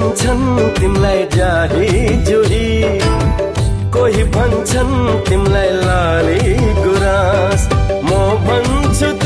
भन्छन् तिमलाई जाही जुही, कोही भन्छन् तिमलाई लाली गुराँस, म भन्छु